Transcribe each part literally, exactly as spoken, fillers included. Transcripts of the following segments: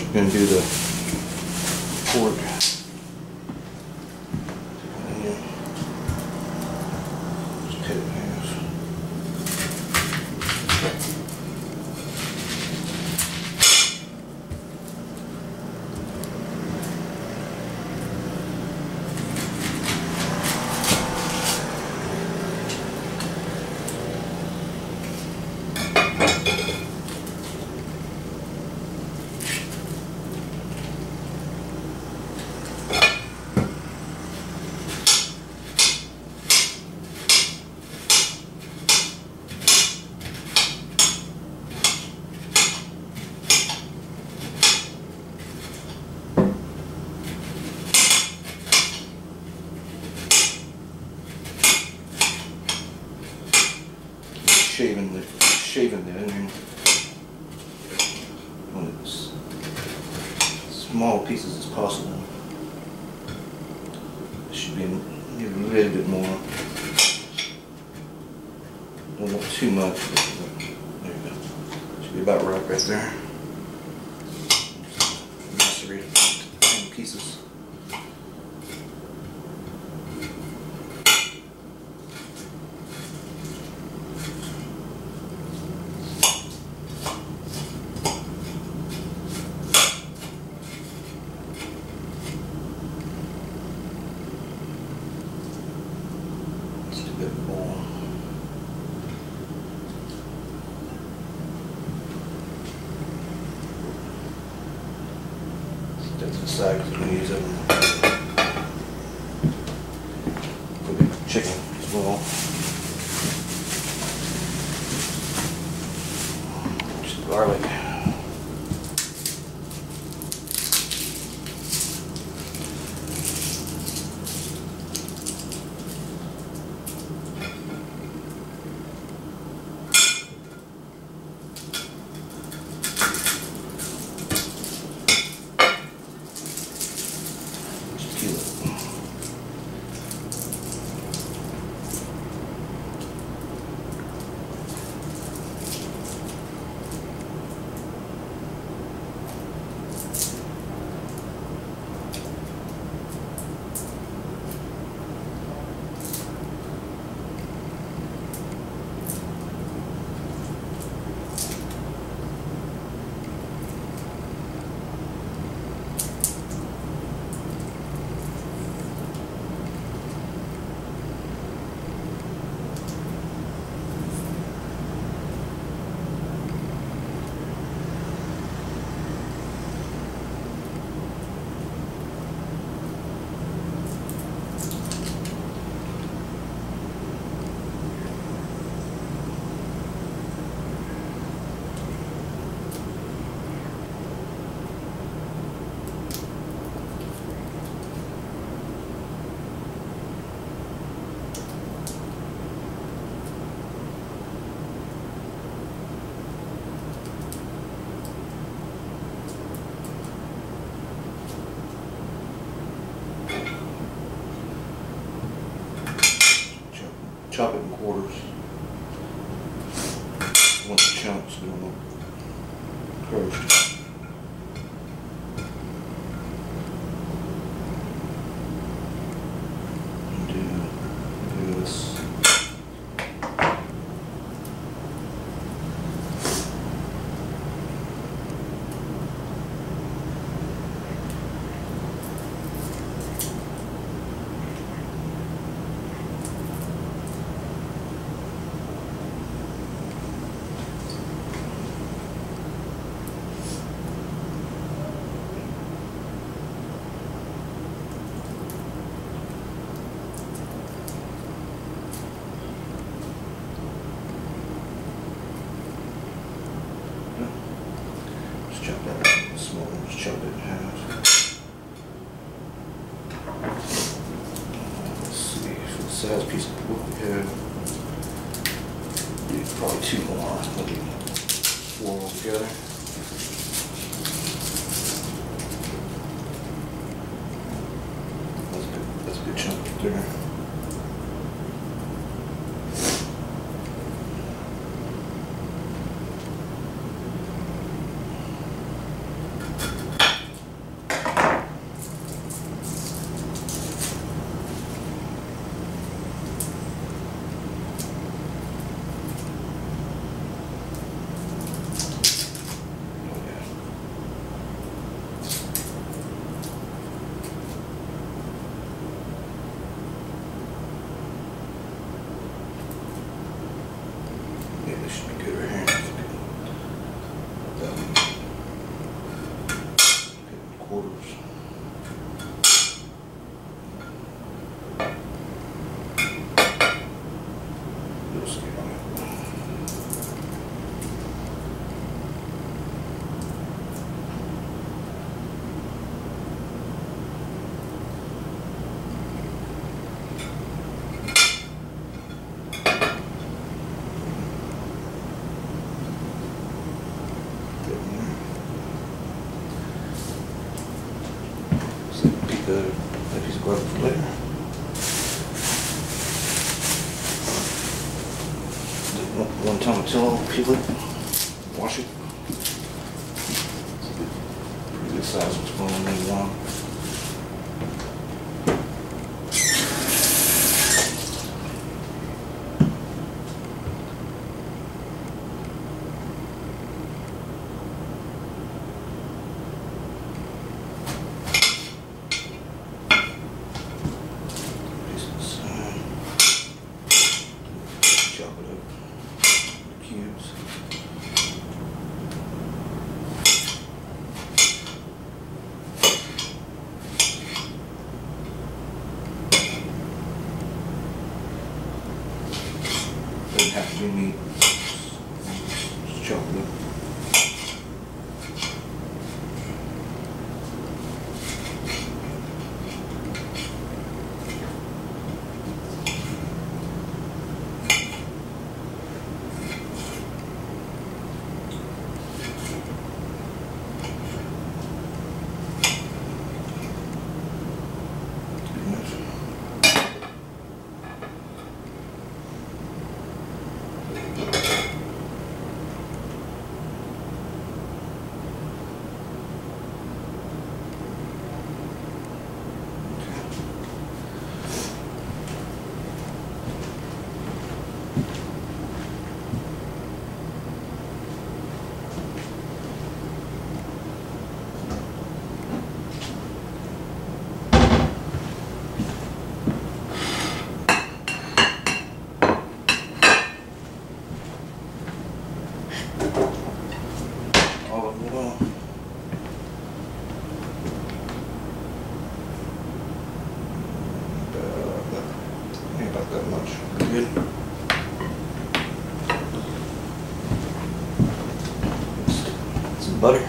we're going to do the pork. Just cut it in half. Shaving the shaving the onion on as small pieces as possible. It should be maybe a little bit more. Don't want too much. But there you go. Should be about right right there. Macerate it in pieces. Good bowl. Stick to the side because we're going to use it for the chicken as well. Just garlic. Chop it in quarters. I want the chunks, but I want crushed. Do this. Chop that small, just chop it in half. Let's see, for the size piece of pork we have, do probably two more, maybe four altogether. That's a good, that's a good chunk right there. Should be good right here. That one. Good quarters. Little skin on it. The, that piece of glove for later. One time until peel it, wash it. It's a good, pretty good size what's going on in one. Doesn't have to be meat, just chocolate. That much. Good. Some butter.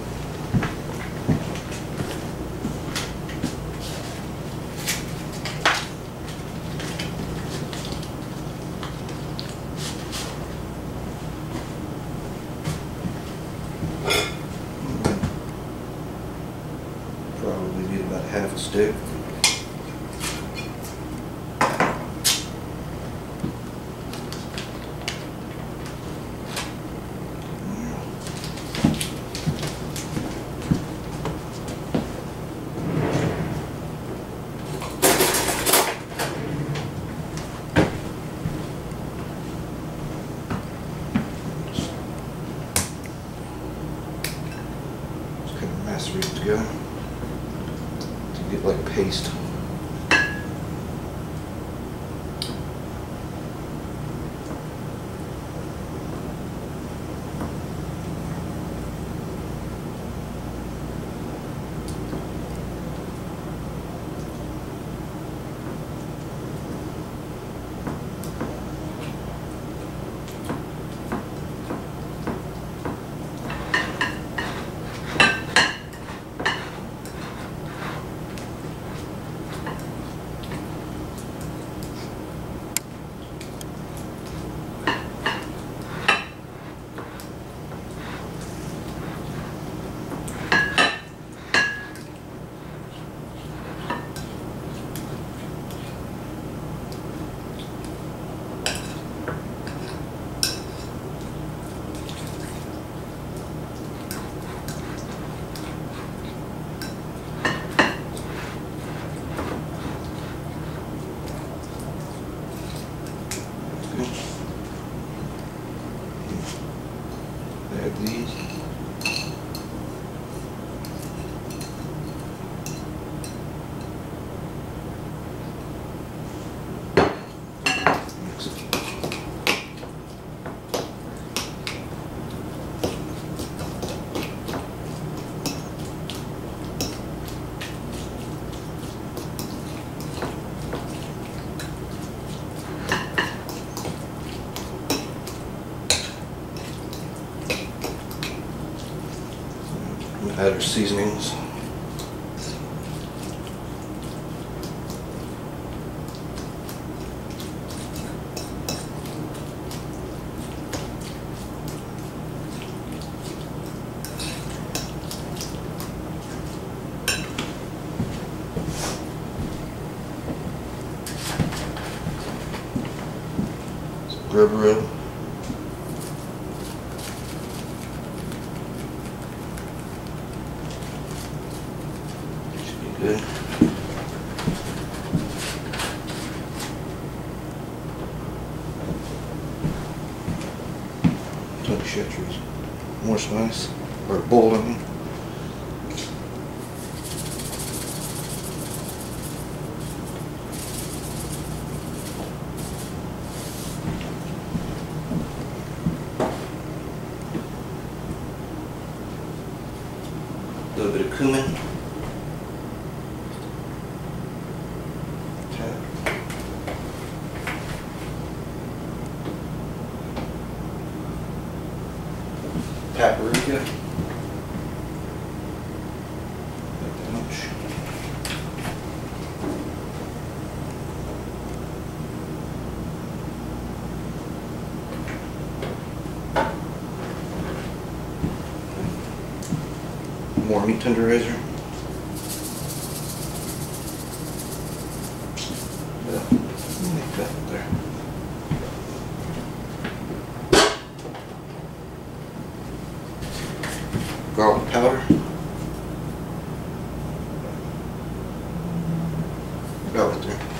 Probably need about half a stick. Macerate it together to get like paste. Add our seasonings. Rub rub. Should be good. Don't chartreuse. More spice. Or bold, I mean. A little bit of cumin. Tap. Paprika. Not that much. More meat tenderizer. Yeah, make that there. Garlic powder. About right there.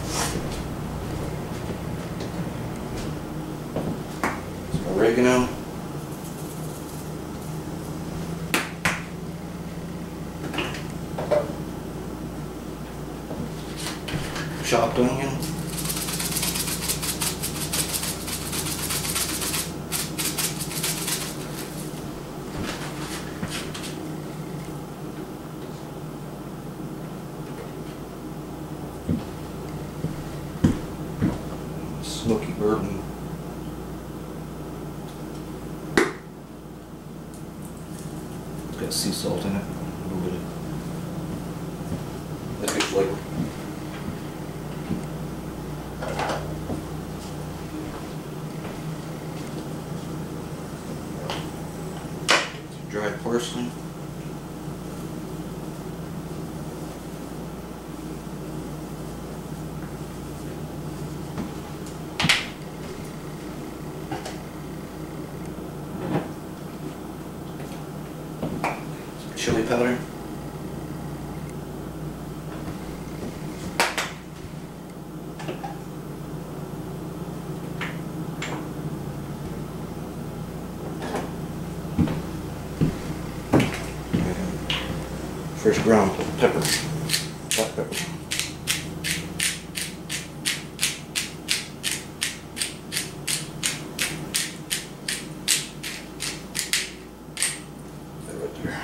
Some oregano. Chopped onion. Smoky bourbon. It's got sea salt in it. A little bit of that's good flavor. Dried parsley. Some chili powder. Fresh ground pepper, black pepper. That right there.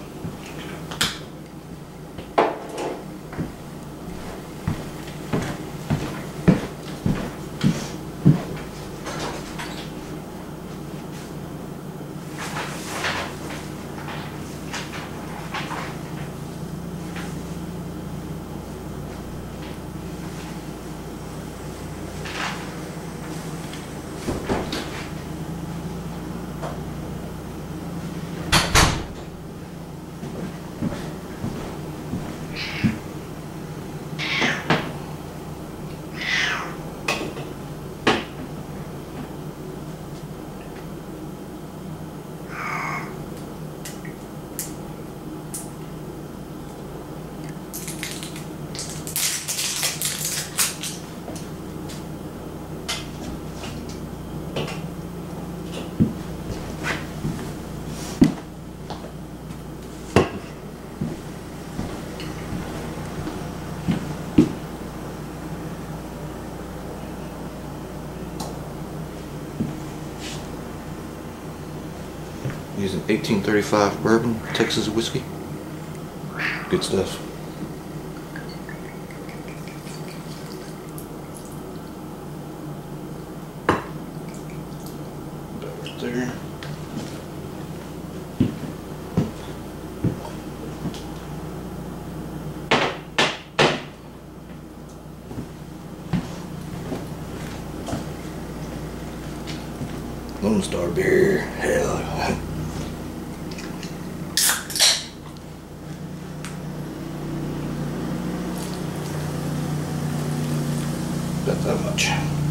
Using eighteen thirty-five bourbon, Texas whiskey. Good stuff. That right there. Lone Star beer, hell. About that much.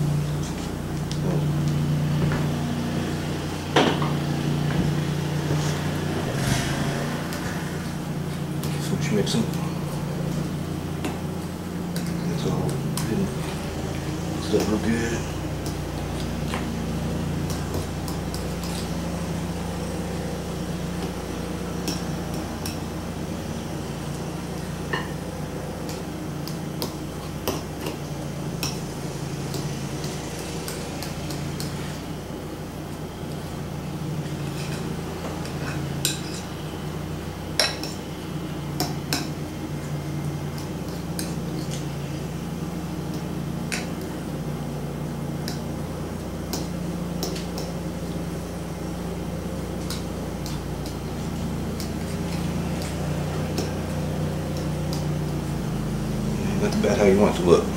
Switch mixing. It's all good. Still real good. That's about how you want it to look.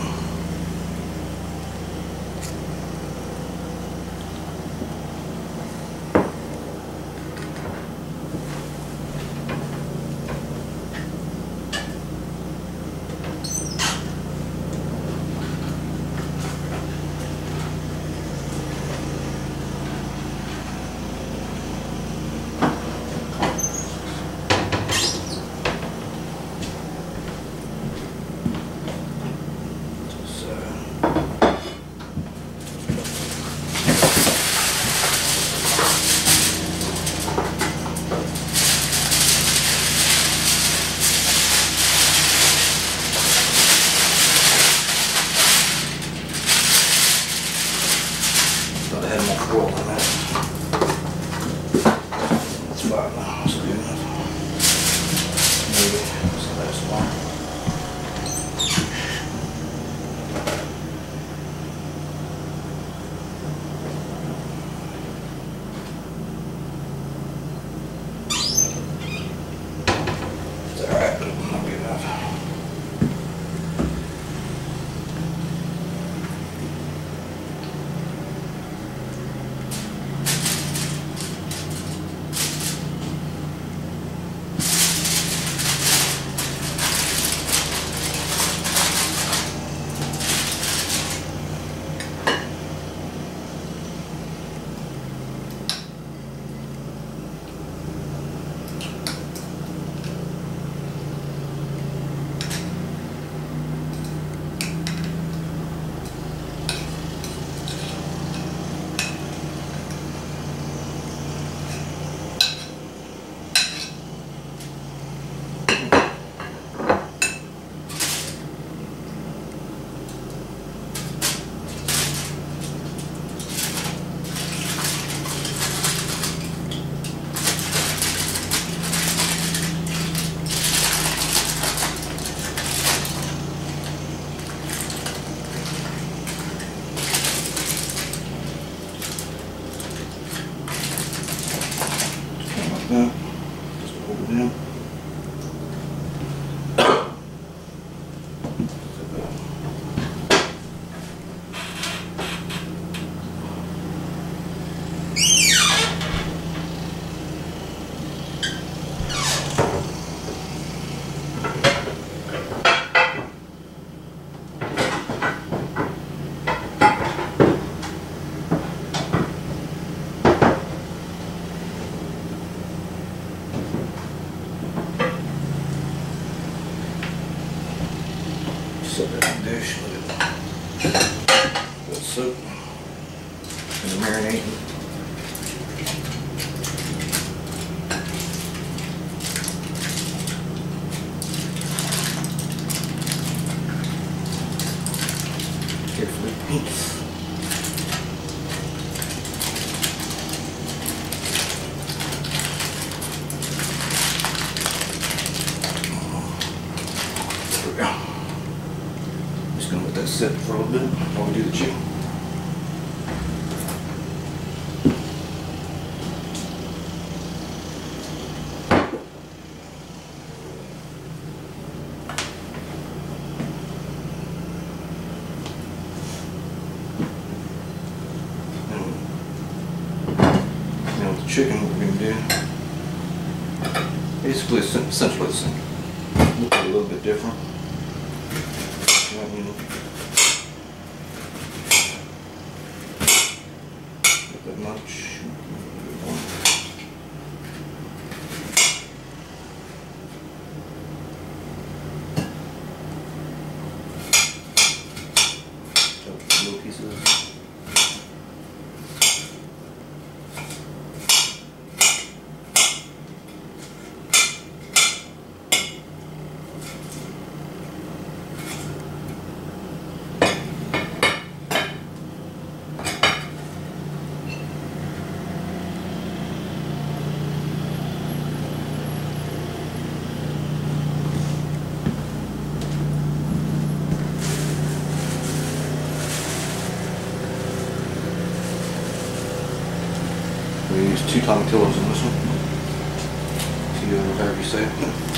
Thought I had more foil on that. That's fine now, that's good enough. Maybe that's the last one. It's alright, but not good enough. Now, just hold it down. Set that in the dish, let it let it soak and marinating. Carefully pinch. There we go. Just gonna let that sit for a little bit while we do the chicken. chicken, what we're gonna do, basically, essentially the same. Look a little bit different. Not, you know, not that much. Little pieces. We use two tomatillos in this one. Two, uh, whatever you say.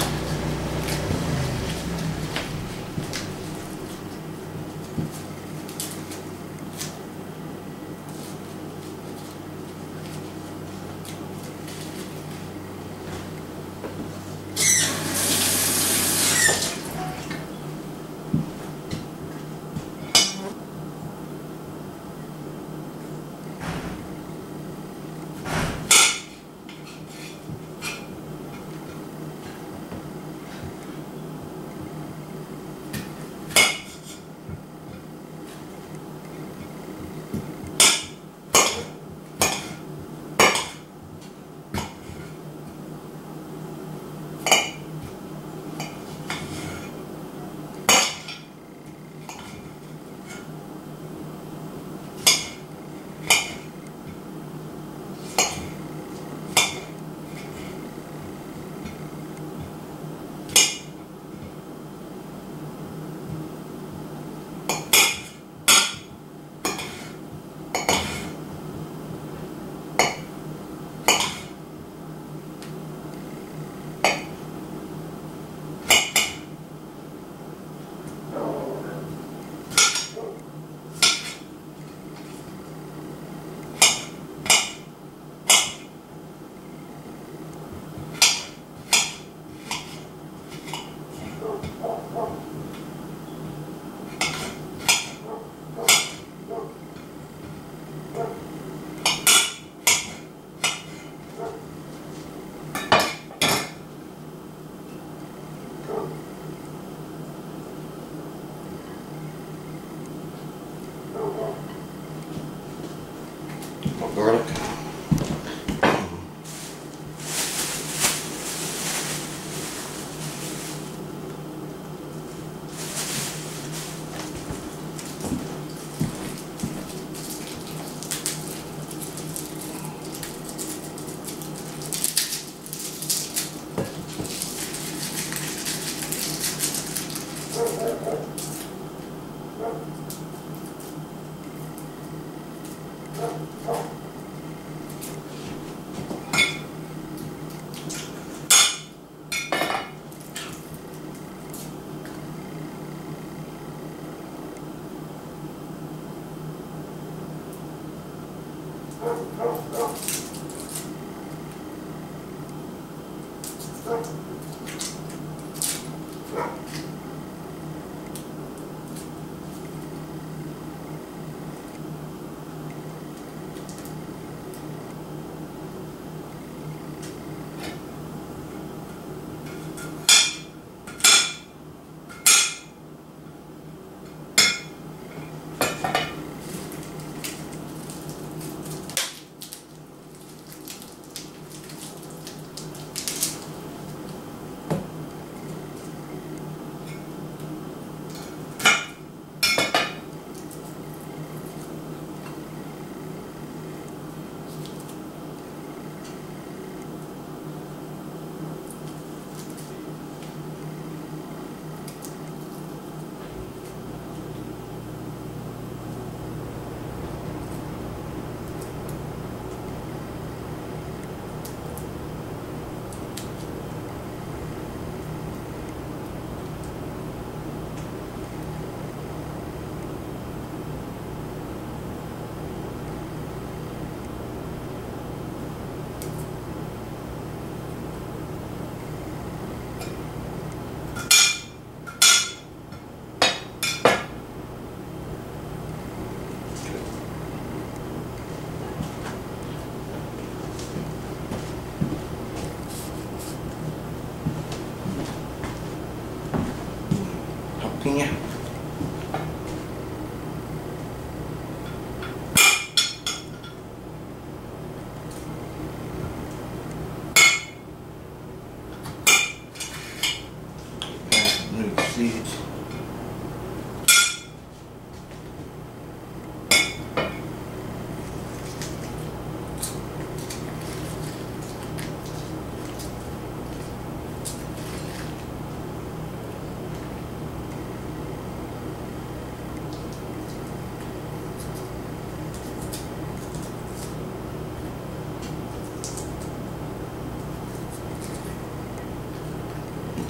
Garlic.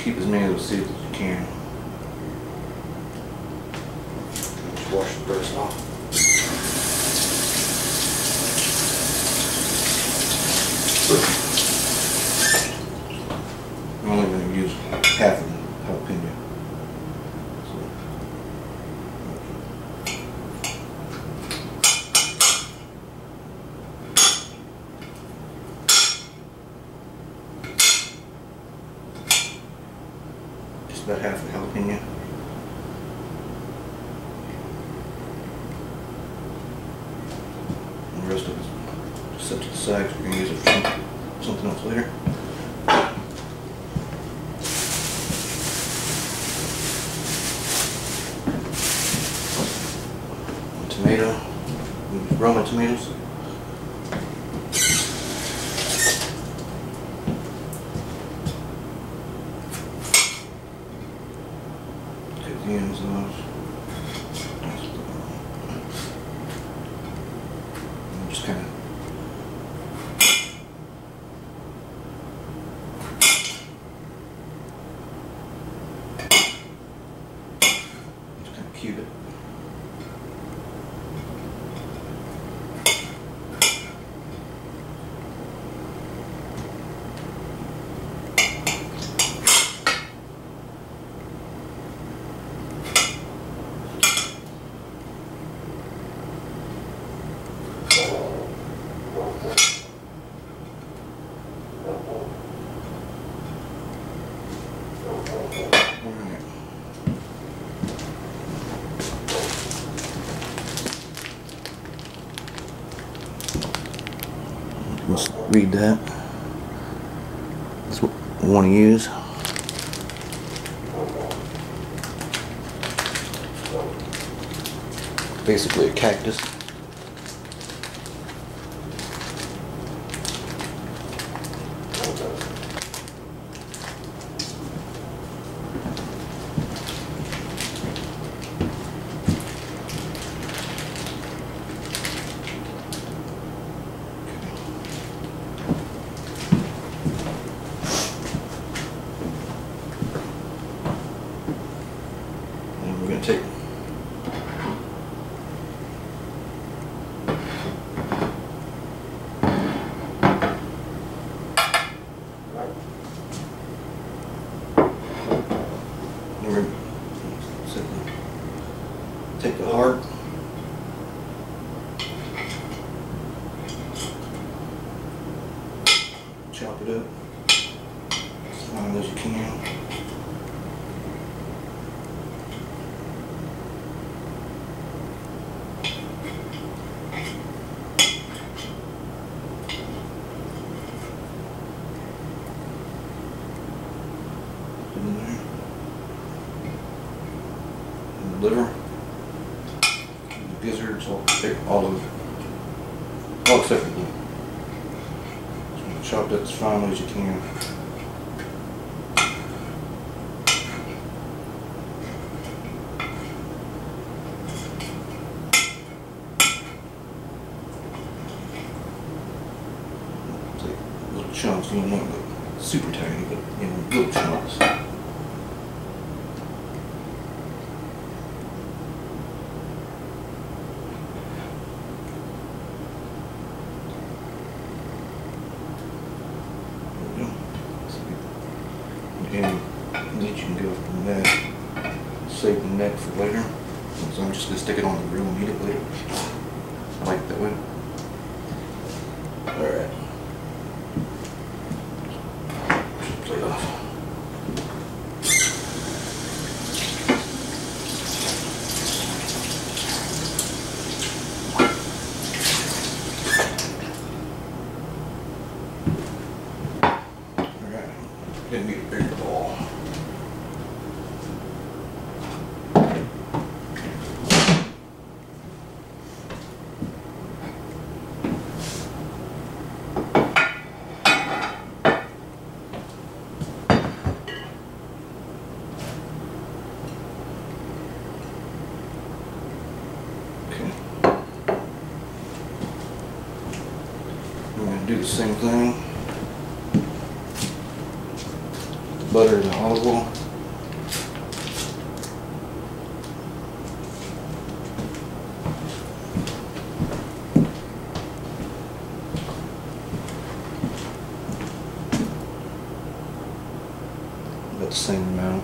keep as many of those seeds as you can. Just wash the rest off. I'm only going to use half of the jalapeno. Just about half the jalapeno. And the rest of it just set to the side because we're going to use it for something else later. Tomato, Roma tomatoes. Get the ends of those. And just kind of just kind of cube it. Let's read that. That's what we want to use. Basically a cactus. We're going to take we're going to take the heart, chop it up as fine as you can. In there. And the liver, and the gizzards, all, all of it, all except for the liver. So chop that as finely as you can. Take little chunks, you don't want to go super tiny, but you know, little chunks. And then you can go from that, save the neck for later. So I'm just going to stick it on the grill and eat it later. I like it that way. Alright. Plate off. Alright. Gonna need a bigger ball. We're going to do the same thing. butter and olive oil. About the same amount.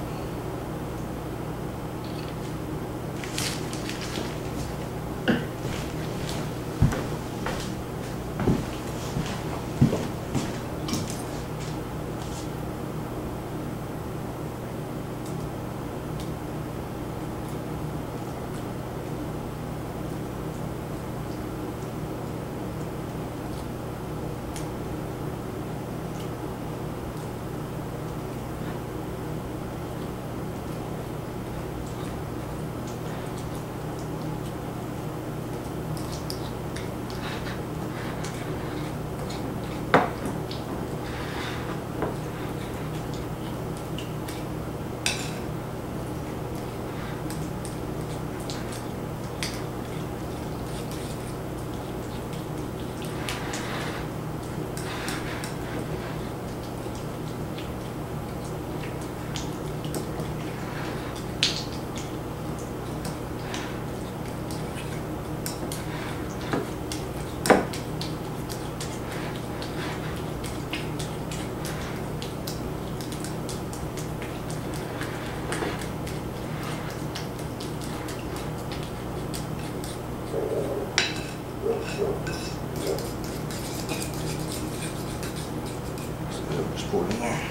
Just pour it in there.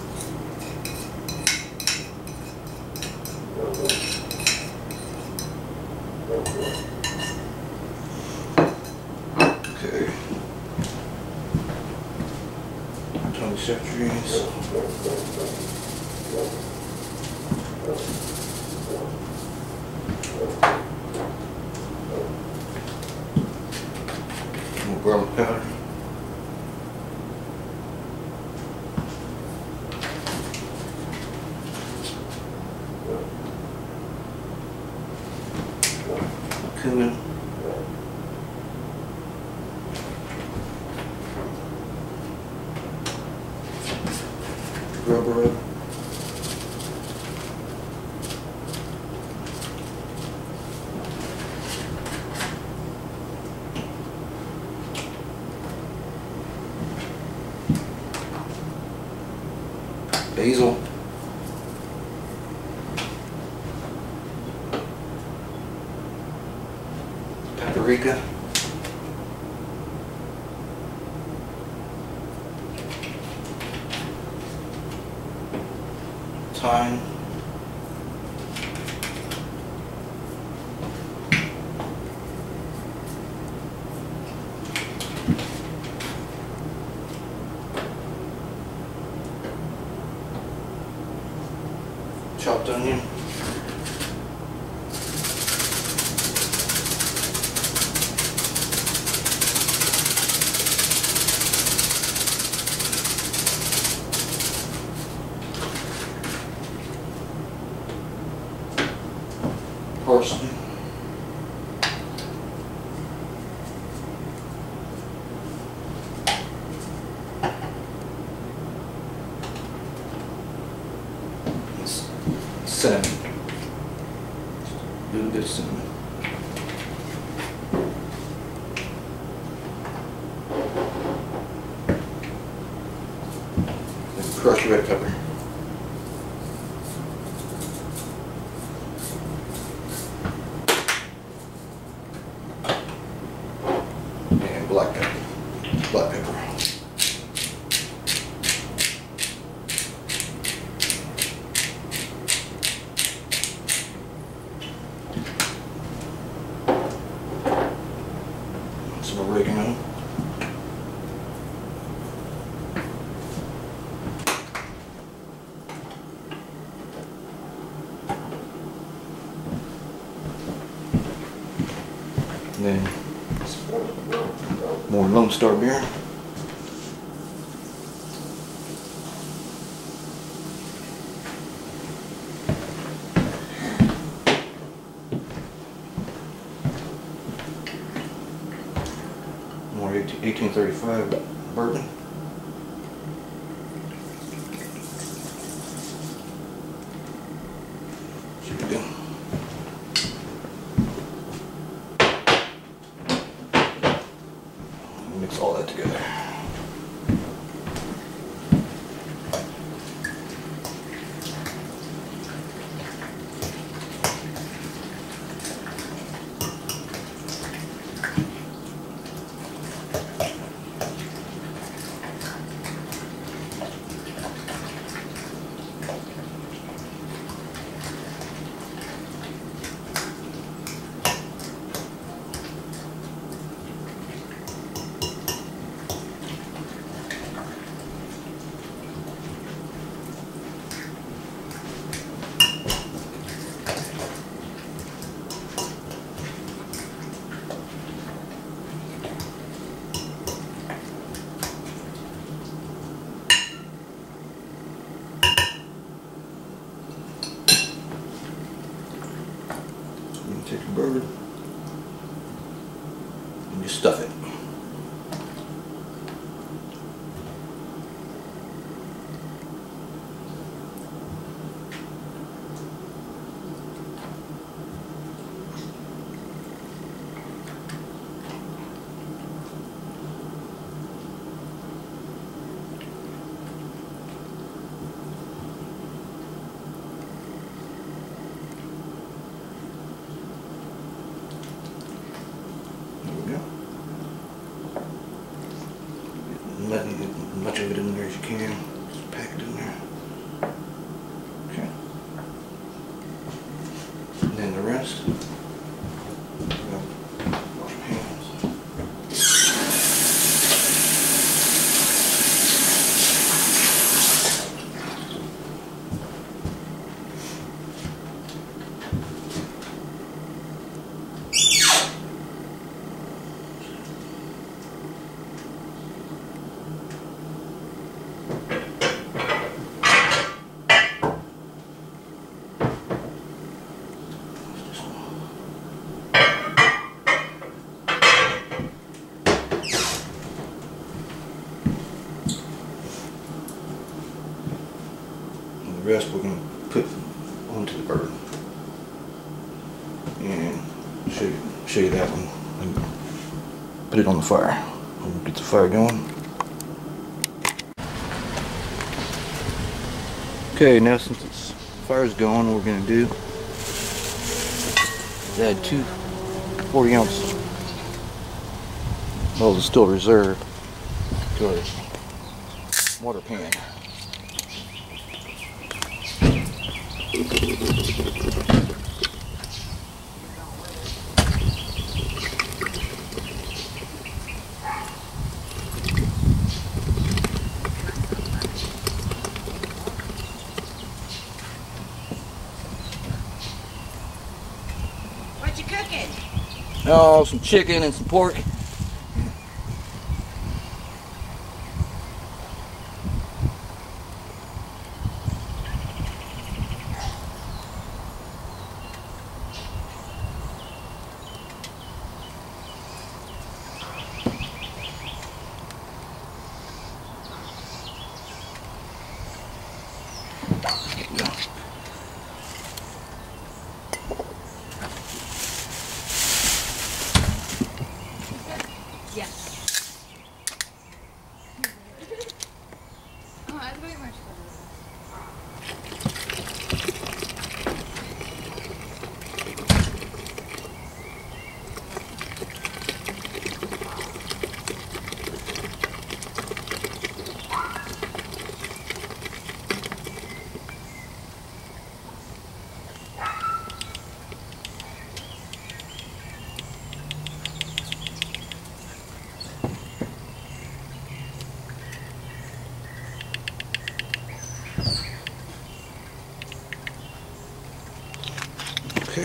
Okay. twenty centuries. More garlic powder. Cumin. Rub rub. Basil. Paprika. Thyme. Chopped onion. Parsley. Cinnamon. A little bit of cinnamon. Then crushed red pepper. And black pepper. Black pepper. Some oregano. And then more Lone Star beer. More eighteen thirty-five bourbon. mix all that together. Take your burger and you stuff it. Letting get as much of it in there as you can. Just pack it in there. Okay. And then the rest. Wash your hands. The rest we're going to put onto the burger and show you, show you that one and put it on the fire. We'll get the fire going. Okay, now since the fire's going, what we're going to do is add two forty ounce well, it's still reserved to our water pan. What you cooking? Oh, some chicken and some pork. Yeah. Oh, that's very much fun. Okay.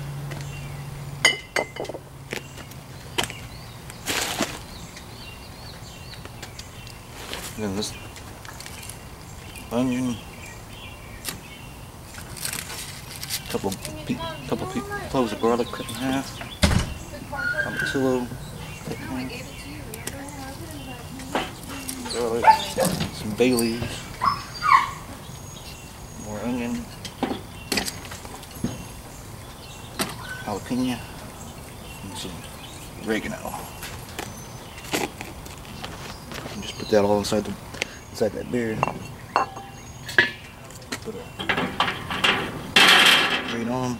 Then this onion, couple pe couple pe cloves of garlic cut in half, tomatillo cut in half, garlic, some bay leaves, more onion, jalapeno, and some oregano. and just put that all inside the inside that beer. Put a grate on.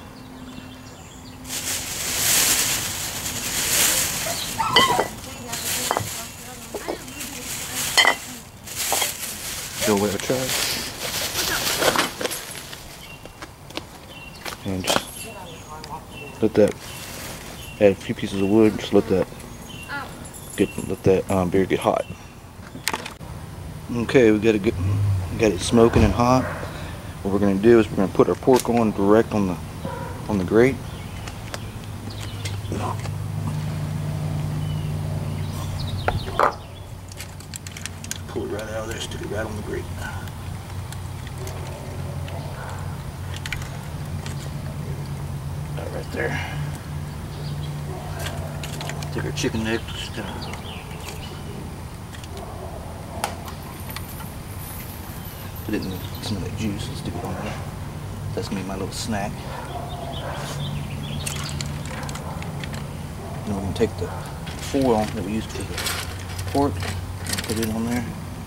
Go away with trash. And just let that, add a few pieces of wood, just let that get, let that um, beer get hot. Okay, we got it, get, got it smoking and hot. What we're gonna do is we're gonna put our pork on direct on the, on the grate. Pull it right out of there, stick it right on the grate. Right, right there. Take our chicken neck, just uh, put it in some of that juice and stick it on there. That's gonna be my little snack. Then we're gonna take the foil that we used for the pork and put it on there.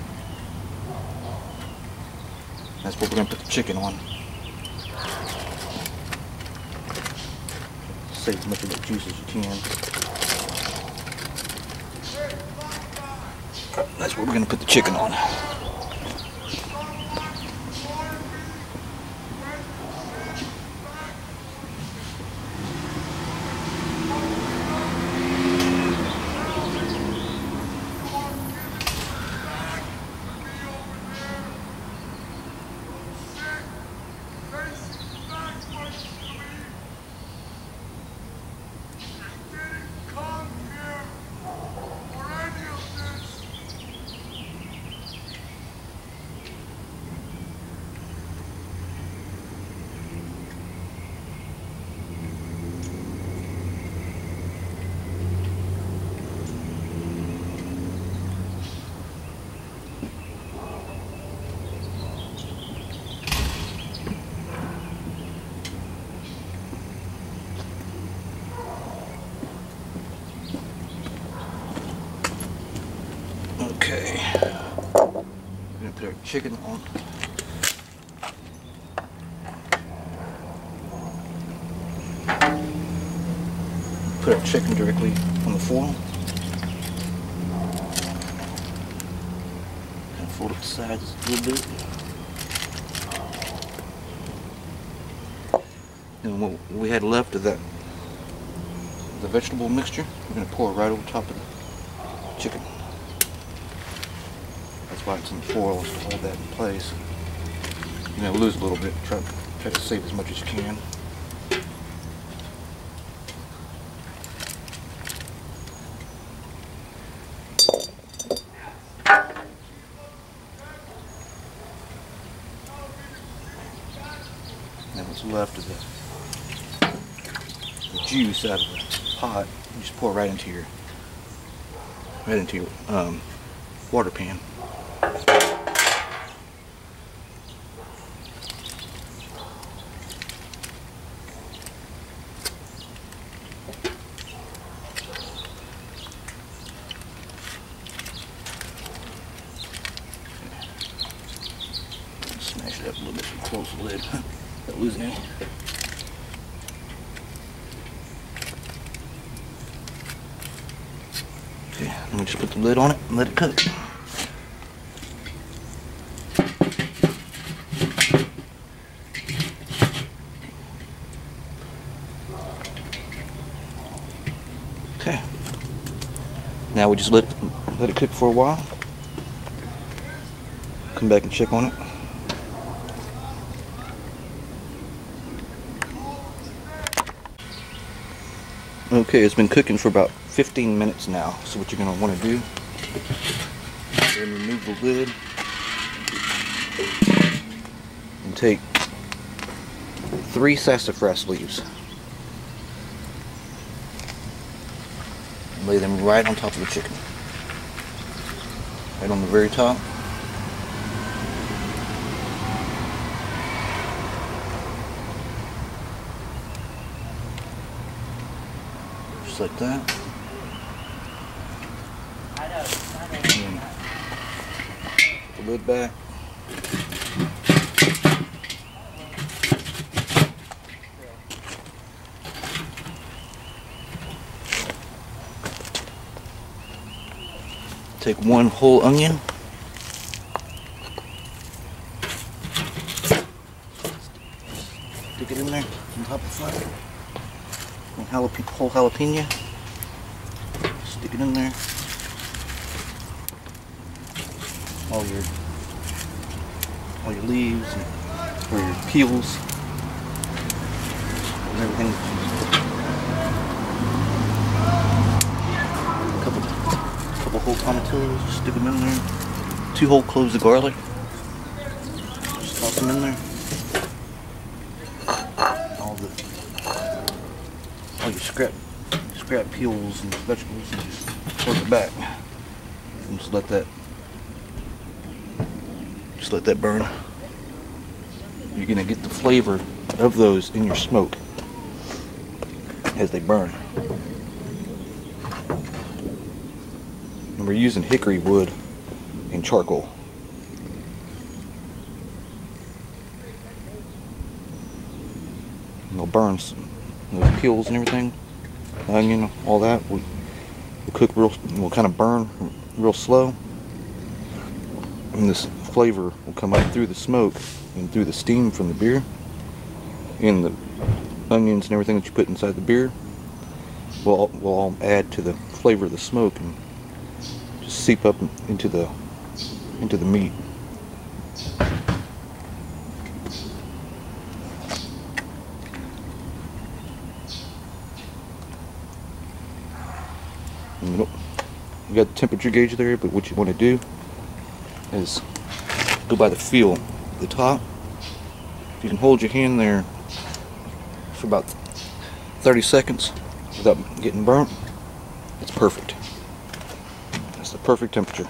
That's what we're gonna put the chicken on. Save as much of that juice as you can. That's what we're gonna put the chicken on. Okay, we're gonna put our chicken on. Put our chicken directly on the foil. And fold it to the sides a little bit. And what we had left of that, the vegetable mixture, we're gonna pour it right over top of the chicken. That's why it's in the foil, is to hold that in place. You know, lose a little bit. Try, try to save as much as you can. And what's left of the, the juice out of the pot, you just pour right into your, right into your um, water pan. Smash it up a little bit and close the lid. Don't lose any. Okay, let me just put the lid on it and let it cook. Okay. Now we just let let it cook for a while. Come back and check on it. Okay, it's been cooking for about fifteen minutes now. So what you're going to want to do is remove the lid and take three sassafras leaves and lay them right on top of the chicken. Right on the very top. Just like that. And lid back. Take one whole onion. Stick it in there on top of the fire. One jalapeno, whole jalapeno. Stick it in there. All your all your leaves and, or your peels and everything. A couple, couple whole tomatoes, just stick them in there. Two whole cloves of garlic. Just toss them in there. All the all your scrap scrap peels and vegetables, and just toss it back. And just let that just let that burn. You're gonna get the flavor of those in your smoke as they burn. And we're using hickory wood and charcoal. And they'll burn some, those peels and everything, onion, all that. We will cook real, will kind of burn real slow, and this flavor will come up through the smoke and through the steam from the beer, and the onions and everything that you put inside the beer will will all add to the flavor of the smoke and just seep up into the into the meat. And you got the temperature gauge there, but what you want to do is go by the feel at the top. If you can hold your hand there for about thirty seconds without getting burnt, it's perfect. That's the perfect temperature.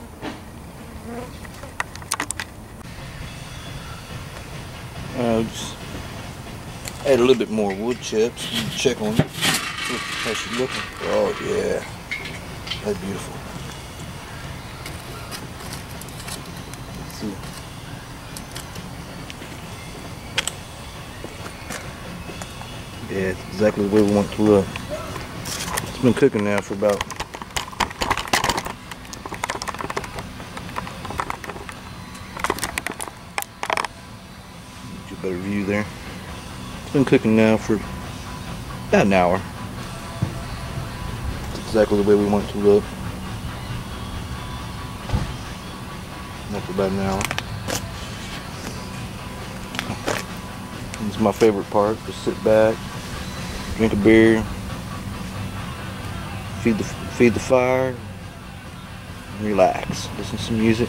Uh, just add a little bit more wood chips and check on it. How she's looking. Oh yeah, that's beautiful. Let's see. Yeah, it's exactly the way we want it to look. It's been cooking now for about get you a better view there. It's been cooking now for about an hour. It's exactly the way we want it to look. After about an hour. This is my favorite part. Just sit back, drink a beer, feed the feed the fire, and relax. Listen to some music.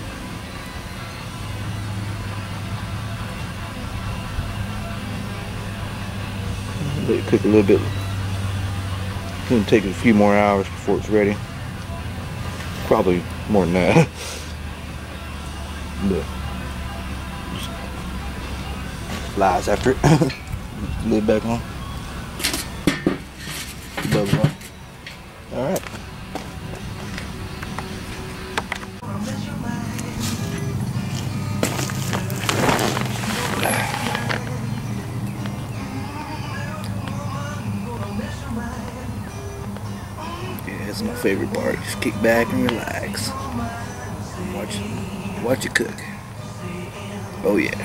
Let it cook a little bit. It's gonna take a few more hours before it's ready. Probably more than that. But just flies after it. Lid back on. Bubbles on. Alright. Yeah, that's my favorite part. Just kick back and relax. And watch watch it cook. Oh yeah.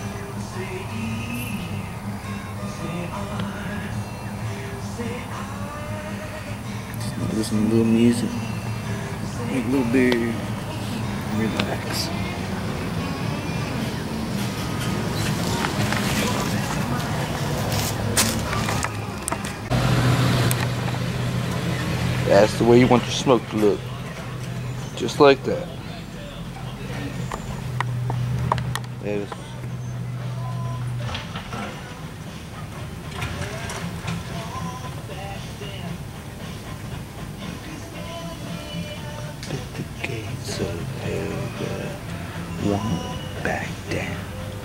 Just listen to a little music, drink a little beer, and relax. That's the way you want your smoke to look. Just like that. There's the gates of hell that won't back down.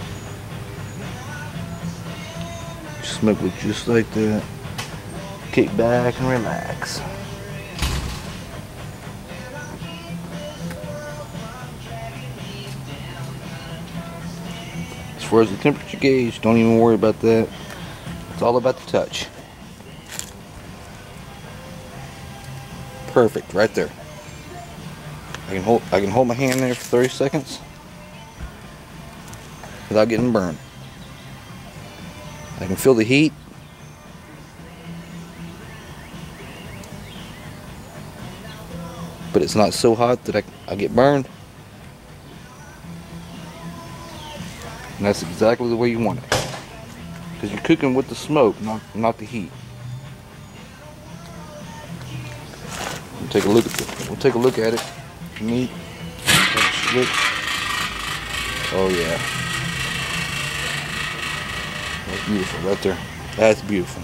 Smoke it just like that. Kick back and relax. far as the temperature gauge, don't even worry about that. It's all about the touch. Perfect, right there. I can hold I can hold my hand there for thirty seconds without getting burned. I can feel the heat. But it's not so hot that I, I get burned. And that's exactly the way you want it. Because you're cooking with the smoke, not, not the heat. We'll take a look at the, we'll take a look at it. Meat. Look. Oh yeah. That's beautiful right there. That's beautiful.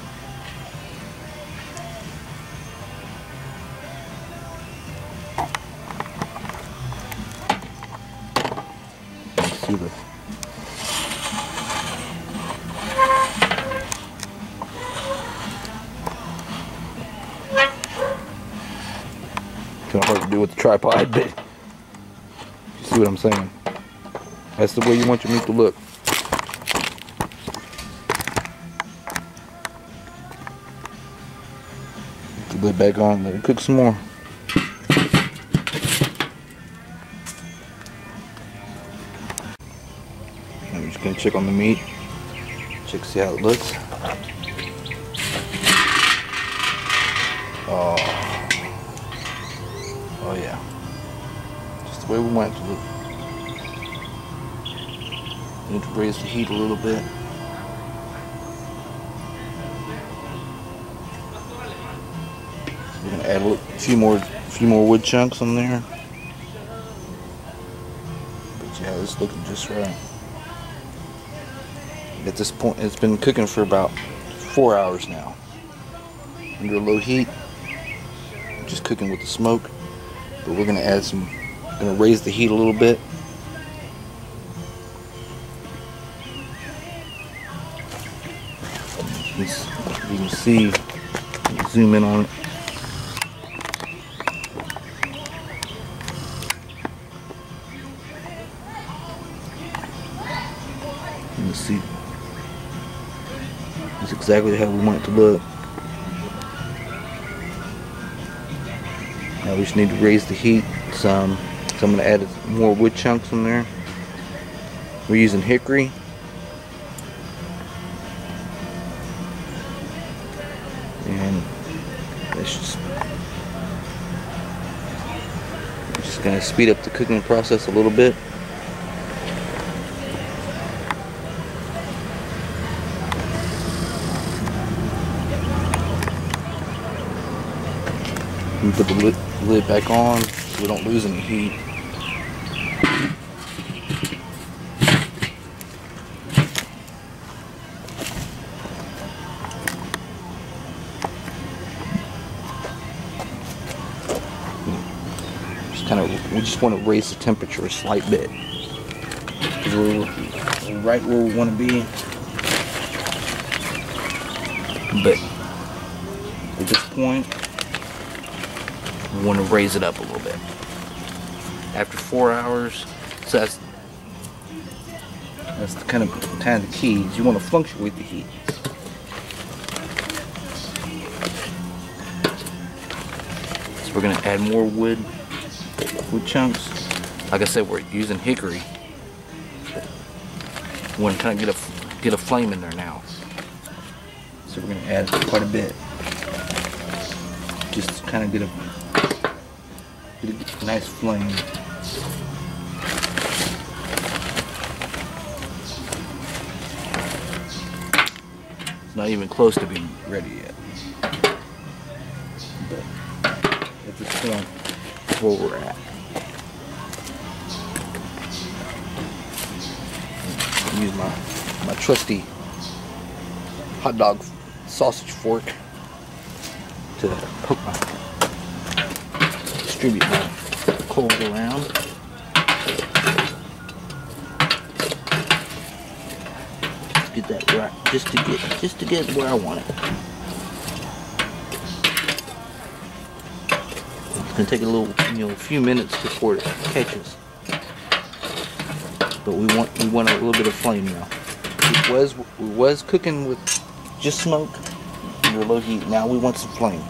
See the kind of hard to do with the tripod, but you see what I'm saying? That's the way you want your meat to look. Put the lid back on, let it cook some more. I'm just gonna check on the meat, check see how it looks. Oh. Oh yeah, just the way we want it to look. Need to raise the heat a little bit. We're gonna add a little, few more, few more wood chunks on there. But yeah, it's looking just right. At this point, it's been cooking for about four hours now, under low heat, just cooking with the smoke. But we're gonna add some, gonna raise the heat a little bit. You can see, zoom in on it. You can see, it's exactly how we want it to look. Now we just need to raise the heat some. So I'm going to add more wood chunks in there. We're using hickory. And it's just, just going to speed up the cooking process a little bit. And put the lid, lid back on so we don't lose any heat. Just kind of, we just want to raise the temperature a slight bit. We're, we're right where we want to be. But at this point, we want to raise it up a little bit. After four hours, so that's that's the kind of kind of the key. Is you want to fluctuate the heat. So we're gonna add more wood, wood chunks. Like I said, we're using hickory. We want to kind of get a get a flame in there now. So we're gonna add quite a bit, just to kind of get a Get a nice flame. It's not even close to being ready yet. But at this point, that's where we're at. I use my my trusty hot dog sausage fork to poke my distribute my coals around. Get that right, just to get, just to get where I want it. It's gonna take a little, you know, a few minutes before it catches. But we want, we want a little bit of flame now. it was it was cooking with just smoke under low heat. Now we want some flame.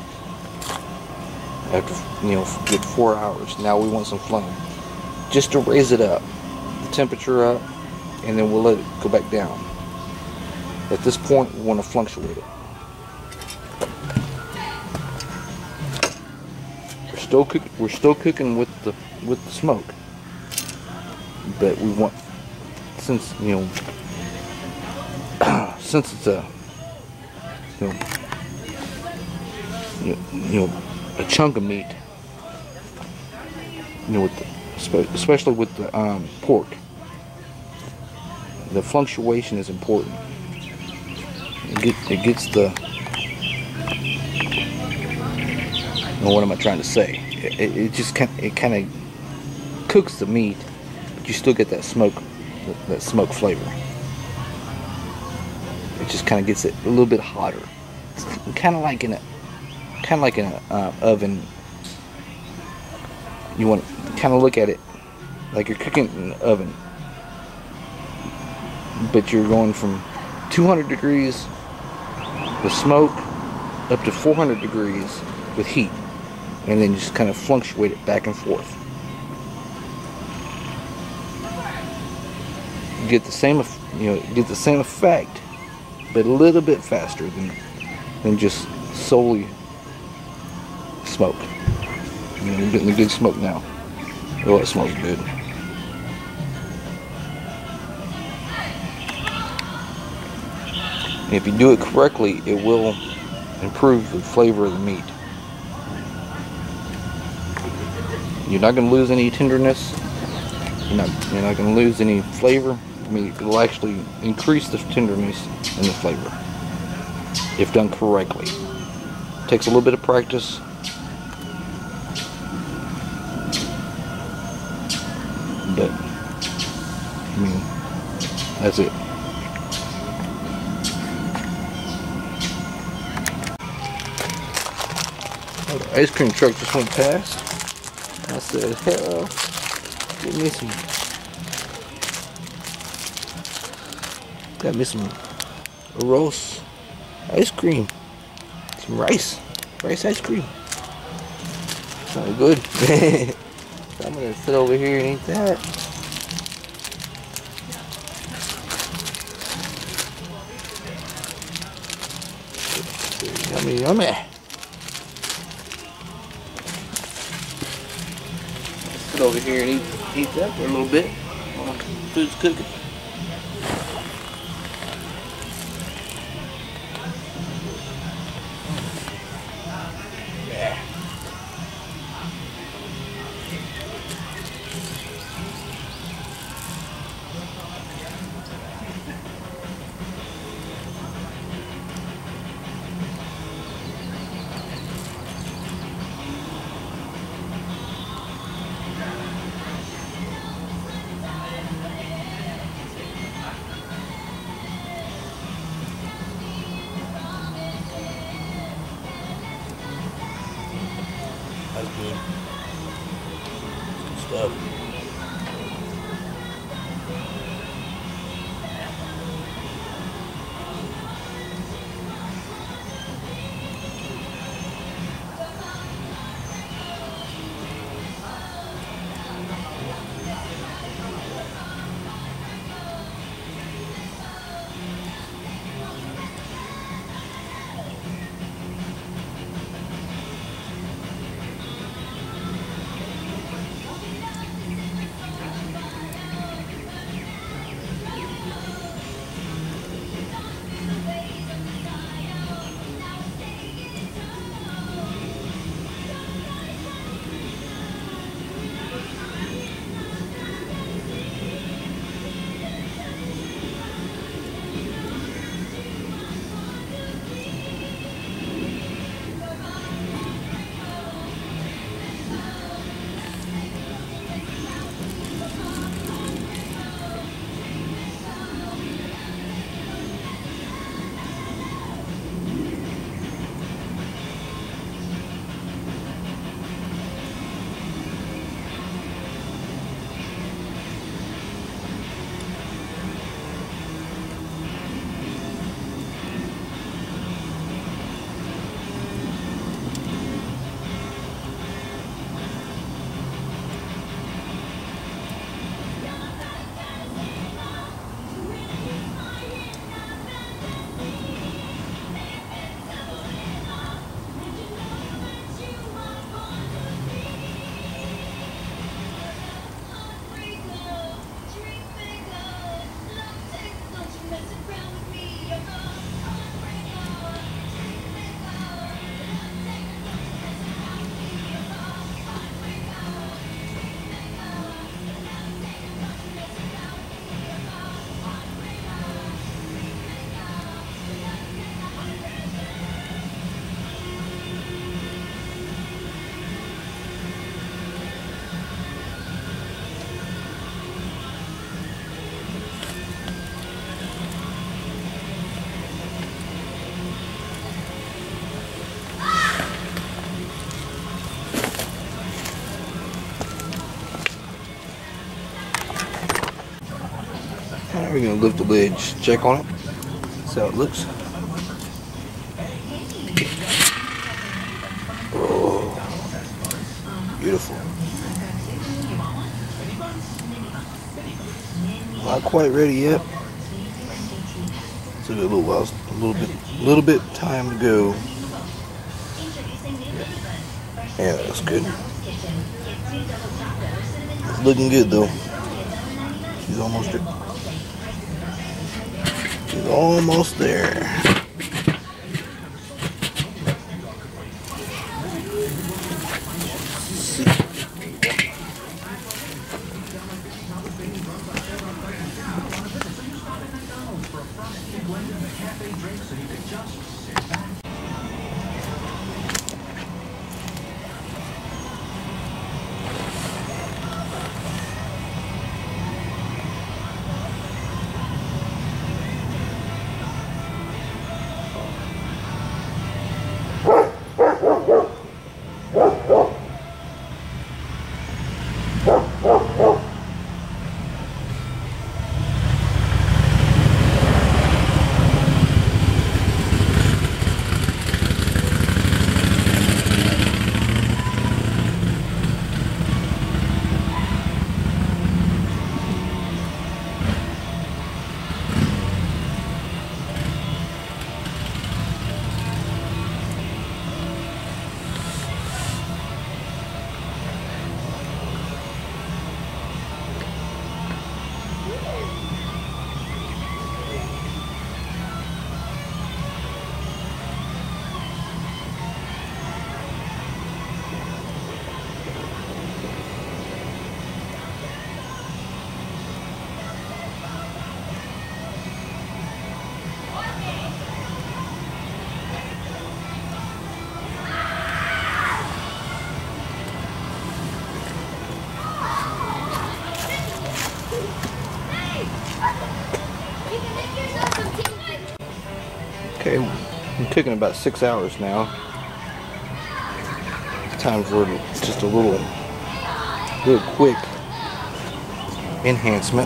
After, you know, good four hours, now we want some flame, just to raise it up, the temperature up, and then we'll let it go back down. At this point, we want to fluctuate it. We're still cook we're still cooking with the with the smoke, but we want, since you know since it's a you know, you, you know a chunk of meat, you know, with the, especially with the um, pork, the fluctuation is important. It, get, it gets the, well, what am I trying to say? It, it, it just kind it kind of cooks the meat, but you still get that smoke, that smoke flavor. It just kind of gets it a little bit hotter. It's kind of like in a, kind of like in an uh, oven. You want to kind of look at it like you're cooking in an oven, but you're going from two hundred degrees with smoke up to four hundred degrees with heat, and then just kind of fluctuate it back and forth. You get the same, you know, get the same effect, but a little bit faster than than just solely smoke. You know, you're getting the good smoke now. Oh, it smells good. And if you do it correctly, it will improve the flavor of the meat. You're not going to lose any tenderness. You're not, you're not going to lose any flavor. I mean, it will actually increase the tenderness and the flavor if done correctly. It takes a little bit of practice. But, I mean, that's it. Oh, the ice cream truck just went past. I said, hell, give me some, got me some roast ice cream. Some rice, rice ice cream. Sounds good. So I'm gonna sit over here and eat that. Yummy, yummy. Sit over here and eat, eat that for a little bit while the food's cooking. Yeah. That's good. Good stuff. Now we're gonna lift the lid, just check on it, see how it looks. Oh, beautiful. Not quite ready yet. Still got a little while, a little bit, a little bit time to go. Yeah, that's good. It's looking good though. She's almost there. She's almost there. Okay, I'm cooking about six hours now. Time for just a little, little quick enhancement.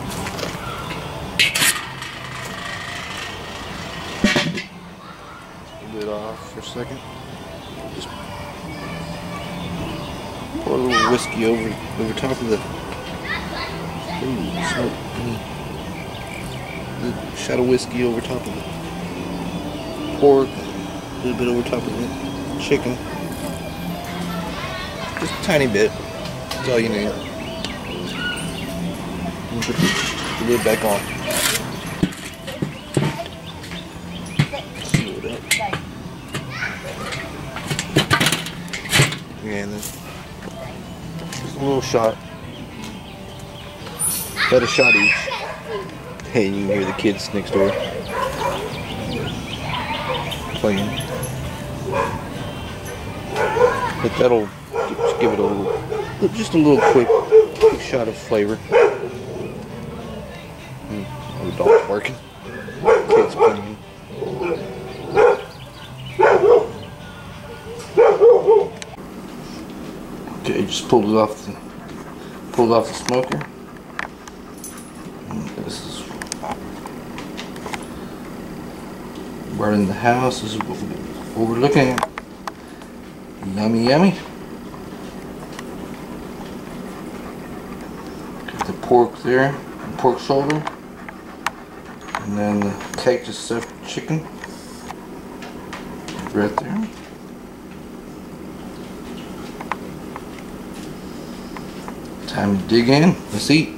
Lid off for a second. Just pour a little whiskey over over top of the. Ooh, smoke. A shot of whiskey over top of the pork, a little bit over top of the chicken. Just a tiny bit. That's all you need. And put the lid back on. Seal it up. And then just a little shot. About a shot each. Hey, you can hear the kids next door playing. But that'll just give it a little, just a little quick, quick shot of flavor. Mm, the dog's barking. Kids playing. Okay, just pulled it off the, pulled off the smoker. And this is burning the house. This is what, we, what we're looking at. Yummy, yummy. Got the pork there, the pork shoulder, and then the cactus stuffed chicken right there. Time to dig in. Let's eat.